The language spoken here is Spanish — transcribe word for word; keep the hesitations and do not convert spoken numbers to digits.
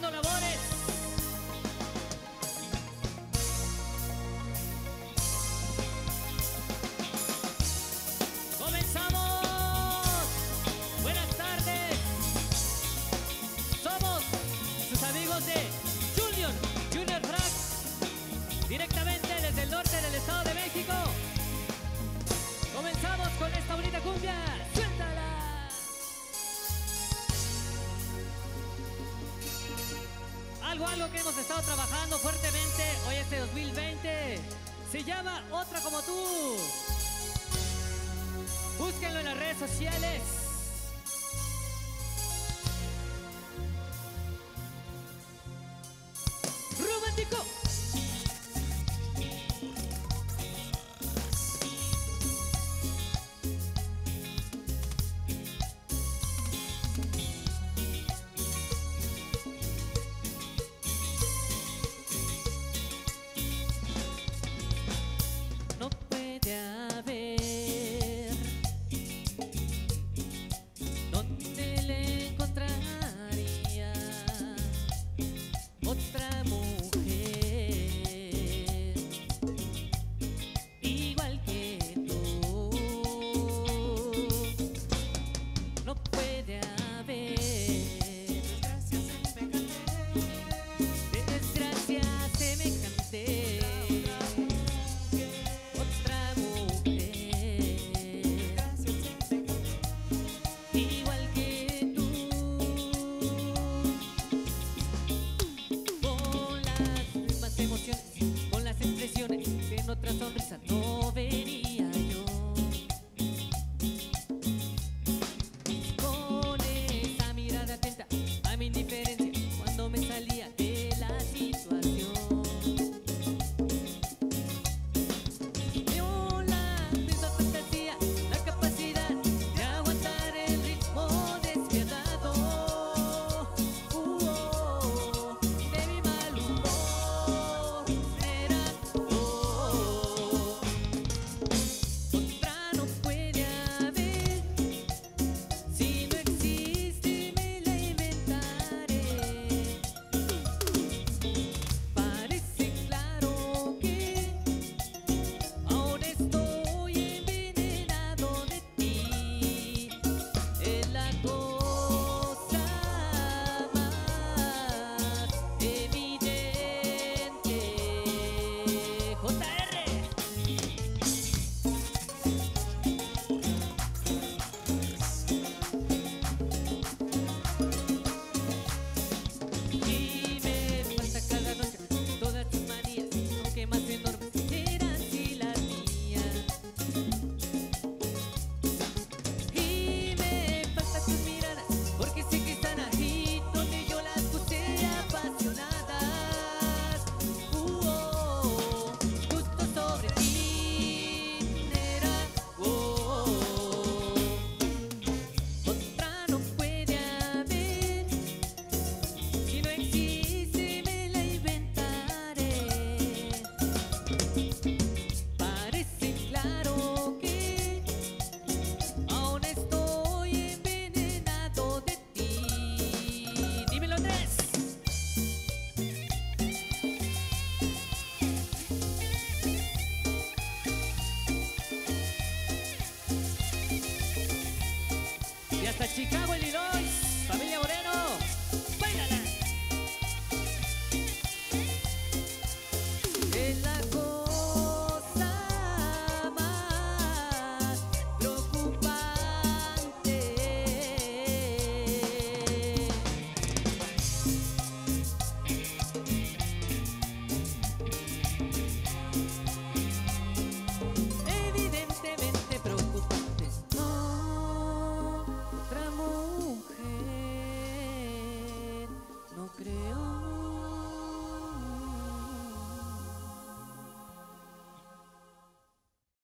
haciendo labores. ¡Comenzamos! Buenas tardes. Somos sus amigos de Junior, Junior Frags, directamente desde el norte del Estado de México. Comenzamos con esta bonita cumbia. ¡Suéltala! Algo, algo que hemos estado trabajando fuertemente hoy este dos mil veinte. Se llama Otra Como Tú. Búsquenlo en las redes sociales. ¡Romántico! No puede haber donde le encontraría otra mujer igual que tú. No puede haber. De desgracia semejante otra mujer igual que tú, con las mismas emociones, con las expresiones que en otra sonrisa no vería yo, con esa mirada atenta a mi indiferencia cuando me salí